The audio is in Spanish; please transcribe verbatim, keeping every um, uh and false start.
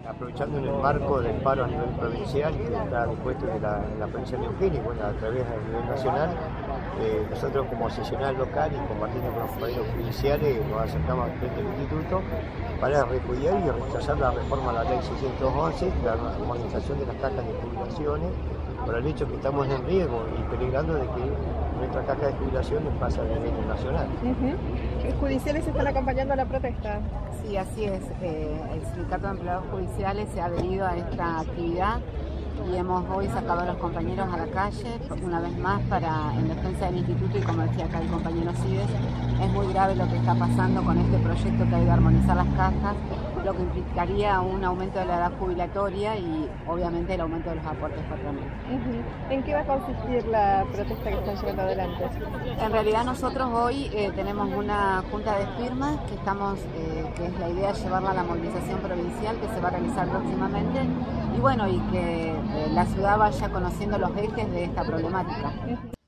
Aprovechando en el marco del paro a nivel provincial que está dispuesto en la, en la provincia de Neuquén y bueno, a través a nivel nacional, eh, nosotros como sesional local y compartiendo con los compañeros judiciales nos acercamos al frente del instituto para repudiar y rechazar la reforma a la ley seiscientos once, la armonización de las cajas de jubilaciones, por el hecho que estamos en riesgo y peligrando de que nuestra caja de jubilaciones pase a nivel nacional. Uh-huh. ¿Los judiciales están acompañando a la protesta? Sí, así es. Eh, el Sindicato de Empleados Judiciales se ha adherido a esta actividad y hemos hoy sacado a los compañeros a la calle una vez más para en defensa del instituto y como decía acá el compañero Cides, es muy grave lo que está pasando con este proyecto que hay de armonizar las cajas, lo que implicaría un aumento de la edad jubilatoria y obviamente el aumento de los aportes patronales. Uh-huh. ¿En qué va a consistir la protesta que están llevando adelante? En realidad nosotros hoy eh, tenemos una junta de firmas que estamos, eh, que es la idea de llevarla a la movilización provincial que se va a realizar próximamente y bueno, y que eh, la ciudad vaya conociendo los ejes de esta problemática. Uh-huh.